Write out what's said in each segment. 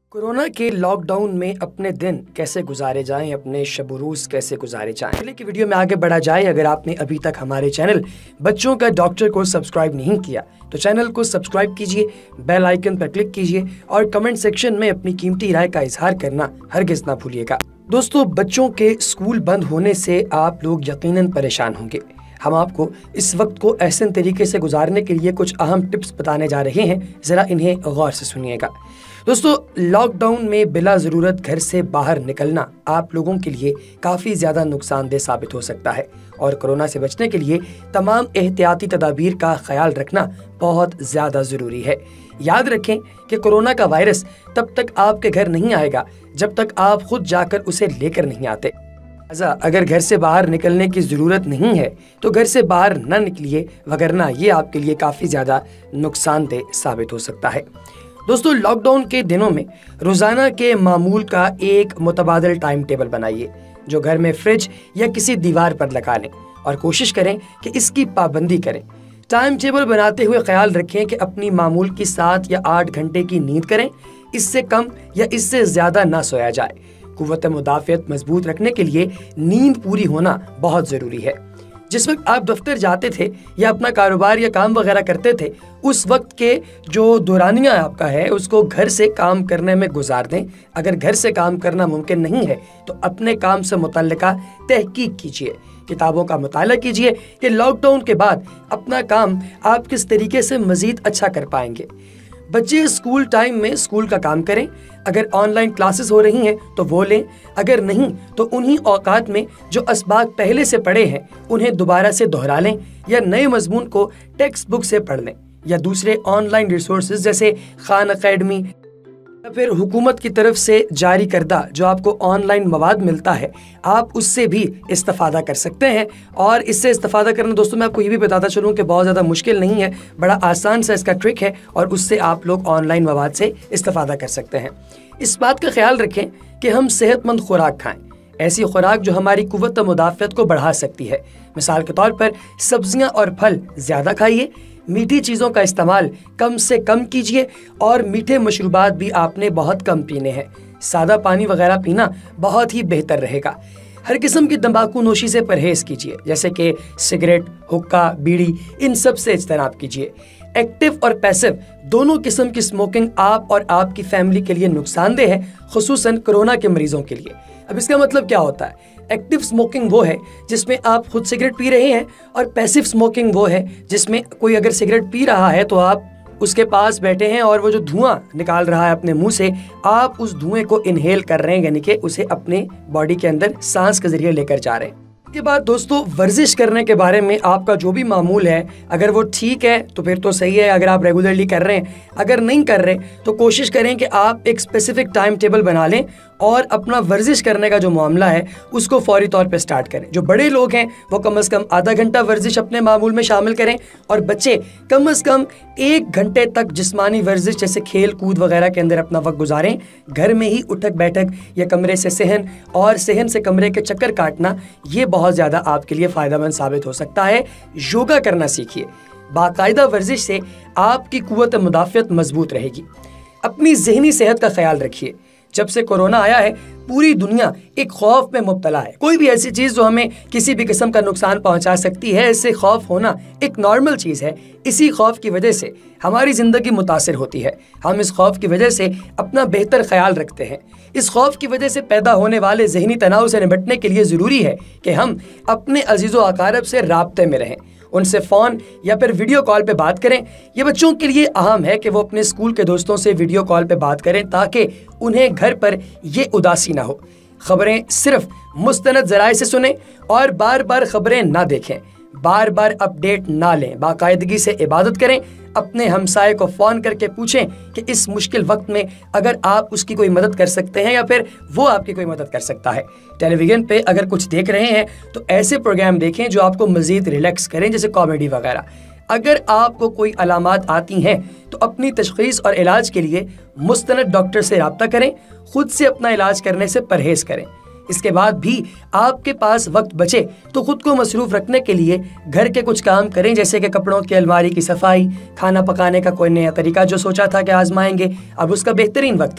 Corona के lockdown में अपने दिन कैसे गुजारे जाएं, अपने शब रोज कैसे गुजारे जाएं। पहले की वीडियो में आगे बढ़ा जाए, अगर आपने अभी तक हमारे चैनल बच्चों का डॉक्टर को सब्सक्राइब नहीं किया तो चैनल को सब्सक्राइब कीजिए, बेल आइकन पर क्लिक कीजिए और कमेंट सेक्शन में अपनी कीमती राय का इजहार करना हरगिज ना भूलिएगा। दोस्तों, बच्चों के स्कूल बंद होने से आप लोग यकीनन परेशान होंगे। हम आपको इस वक्त को एहसन तरीके से गुजारने के लिए कुछ अहम टिप्स बताने जा रहे हैं, जरा इन्हें गौर से सुनिएगा। दोस्तों, लॉकडाउन में बिला ज़रूरत घर से बाहर निकलना आप लोगों के लिए काफ़ी ज़्यादा नुकसानदेह साबित हो सकता है और कोरोना से बचने के लिए तमाम एहतियाती तदाबीर का ख्याल रखना बहुत ज़्यादा ज़रूरी है। याद रखें कि कोरोना का वायरस तब तक आपके घर नहीं आएगा जब तक आप खुद जाकर उसे लेकर नहीं आते। अगर घर से बाहर निकलने की ज़रूरत नहीं है तो घर से बाहर न निकलिए, वगरना ये आपके लिए काफ़ी ज़्यादा नुकसानदेह साबित हो सकता है। दोस्तों, लॉकडाउन के दिनों में रोज़ाना के मामूल का एक मुतबादिल टाइम टेबल बनाइए जो घर में फ्रिज या किसी दीवार पर लगा लें और कोशिश करें कि इसकी पाबंदी करें। टाइम टेबल बनाते हुए ख्याल रखें कि अपनी मामूल की 7 या 8 घंटे की नींद करें, इससे कम या इससे ज़्यादा ना सोया जाए। कुव्वत मुदाफ़ियत मजबूत रखने के लिए नींद पूरी होना बहुत ज़रूरी है। जिस वक्त आप दफ्तर जाते थे या अपना कारोबार या काम वगैरह करते थे, उस वक्त के जो दौरानिया आपका है उसको घर से काम करने में गुजार दें। अगर घर से काम करना मुमकिन नहीं है तो अपने काम से मुतल्लिका तहकीक कीजिए, किताबों का मुताला कीजिए कि लॉकडाउन के बाद अपना काम आप किस तरीके से मज़ीद अच्छा कर पाएंगे। बच्चे स्कूल टाइम में स्कूल का काम करें, अगर ऑनलाइन क्लासेस हो रही हैं तो वो लें, अगर नहीं तो उन्हीं औकात में जो असबाक पहले से पढ़े हैं उन्हें दोबारा से दोहरा लें या नए मजमून को टेक्स्ट बुक से पढ़ लें या दूसरे ऑनलाइन रिसोर्सेज जैसे खान अकेडमी या फिर हुकूमत की तरफ से जारी करदा जो आपको ऑनलाइन मवाद मिलता है, आप उससे भी इस्तेफादा कर सकते हैं। और इससे इस्तेफादा करना दोस्तों, मैं आपको ये भी बताता चलूँ कि बहुत ज़्यादा मुश्किल नहीं है, बड़ा आसान सा इसका ट्रिक है और उससे आप लोग ऑनलाइन मवाद से इस्तेफादा कर सकते हैं। इस बात का ख्याल रखें कि हम सेहतमंद खुराक खाएं, ऐसी खुराक जो हमारी कुव्वत मुदाफ़ियत को बढ़ा सकती है। मिसाल के तौर पर सब्जियां और फल ज़्यादा खाइए, मीठी चीज़ों का इस्तेमाल कम से कम कीजिए और मीठे मशरूबात भी आपने बहुत कम पीने हैं। सादा पानी वगैरह पीना बहुत ही बेहतर रहेगा। हर किस्म की तंबाकू नोशी से परहेज़ कीजिए, जैसे कि सिगरेट, हुक्का, बीड़ी, इन सब से इज्तनाब कीजिए। एक्टिव और पैसिव दोनों किस्म की स्मोकिंग आप और आपकी फैमिली के लिए नुकसानदेह है, खुसूसन कोरोना के मरीजों के लिए। अब इसका मतलब क्या होता है? एक्टिव स्मोकिंग वो है जिसमें आप खुद सिगरेट पी रहे हैं और पैसिव स्मोकिंग वो है जिसमें कोई अगर सिगरेट पी रहा है तो आप उसके पास बैठे हैं और वो जो धुआं निकाल रहा है अपने मुंह से, आप उस धुएं को इनहेल कर रहे हैं, यानी कि उसे अपने बॉडी के अंदर सांस के जरिए लेकर जा रहे हैं। के बाद दोस्तों, वर्जिश करने के बारे में आपका जो भी मामूल है, अगर वो ठीक है तो फिर तो सही है, अगर आप रेगुलरली कर रहे हैं। अगर नहीं कर रहे तो कोशिश करें कि आप एक स्पेसिफिक टाइम टेबल बना लें और अपना वर्जिश करने का जो मामला है उसको फौरी तौर पे स्टार्ट करें। जो बड़े लोग हैं वो कम से कम आधा घंटा वर्जिश अपने मामूल में शामिल करें और बच्चे कम से कम 1 घंटे तक जिस्मानी वर्जिश जैसे खेल कूद वगैरह के अंदर अपना वक्त गुजारें। घर में ही उठक बैठक या कमरे से सहन और सहन से कमरे के चक्कर काटना, ये बहुत ज़्यादा आपके लिए फ़ायदेमंद साबित हो सकता है। योगा करना सीखिए, बाकायदा वर्जिश से आपकी कुव्वत मुदाफ़ियत मजबूत रहेगी। अपनी ज़हनी सेहत का ख्याल रखिए। जब से कोरोना आया है पूरी दुनिया एक खौफ में मुब्तला है। कोई भी ऐसी चीज़ जो हमें किसी भी किस्म का नुकसान पहुंचा सकती है, इससे खौफ होना एक नॉर्मल चीज़ है। इसी खौफ की वजह से हमारी ज़िंदगी मुतासिर होती है। हम इस खौफ की वजह से अपना बेहतर ख्याल रखते हैं। इस खौफ की वजह से पैदा होने वाले ज़हनी तनाव से निपटने के लिए ज़रूरी है कि हम अपने अजीज़ो अकारब से राब्ते में रहें, उनसे फ़ोन या फिर वीडियो कॉल पे बात करें। ये बच्चों के लिए अहम है कि वो अपने स्कूल के दोस्तों से वीडियो कॉल पे बात करें ताकि उन्हें घर पर ये उदासी ना हो। खबरें सिर्फ मुस्तनद ज़राए से सुनें और बार बार खबरें ना देखें, बार बार अपडेट ना लें। बाकायदगी से इबादत करें। अपने हमसाये को फ़ोन करके पूछें कि इस मुश्किल वक्त में अगर आप उसकी कोई मदद कर सकते हैं या फिर वो आपकी कोई मदद कर सकता है। टेलीविज़न पे अगर कुछ देख रहे हैं तो ऐसे प्रोग्राम देखें जो आपको मज़ीद रिलैक्स करें, जैसे कॉमेडी वगैरह। अगर आपको कोई अलामात आती हैं तो अपनी तशख़ीस और इलाज के लिए मुस्तनद डॉक्टर से रब्ता करें। खुद से अपना इलाज करने से परहेज़ करें। इसके बाद भी आपके पास वक्त बचे तो खुद को मसरूफ़ रखने के लिए घर के कुछ काम करें, जैसे कि कपड़ों की अलमारी की सफाई, खाना पकाने का कोई नया तरीका जो सोचा था कि आजमाएंगे, अब उसका बेहतरीन वक्त है।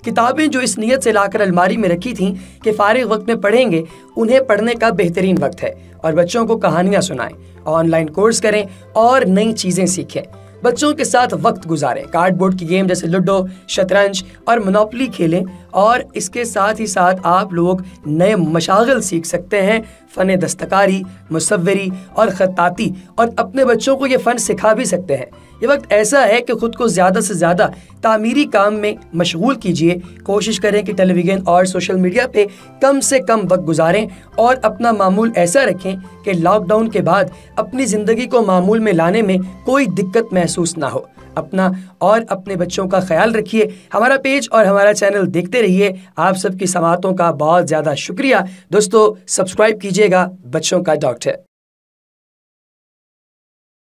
کتابیں جو اس نیت سے لا کر الماری میں رکھی تھیں کہ فارغ وقت میں پڑھیں گے، انہیں پڑھنے کا بہترین وقت ہے، اور بچوں کو کہانیاں سنائیں، آن لائن کورس کریں اور نئی چیزیں سیکھیں۔ بچوں کے ساتھ وقت گزاریں، کارڈ بورڈ کی گیم جیسے لوڈو، شطرنج اور منوپلی کھیلیں، اور اس کے ساتھ ہی ساتھ آپ لوگ نئے مشاغل سیکھ سکتے ہیں، فن دستکاری، مصوری اور خطاطی، اور اپنے بچوں کو یہ فن سکھا بھی سکتے ہیں۔ یہ وقت ایسا ہے کہ خود کو زیادہ سے زیادہ تعمیری کام میں مشغول کیجیے، کوشش کریں کہ ٹیلی ویژن اور سوشل میڈیا پہ کم سے کم وقت گزاریں، اور اپنا معمول ایسا رکھیں کہ لاک ڈاؤن کے بعد اپنی زندگی کو معمول میں لانے میں کوئی دقت محسوس نہ ہو۔ اپنا اور اپنے بچوں کا خیال رکھیے۔ ہمارا پیج اور ہمارا چینل دیکھتے رہیے۔ آپ سب کی سماعتوں کا بہت زیادہ شکریہ۔ دوستو سبسکرائب کیجیے گا بچوں کا ڈاکٹر۔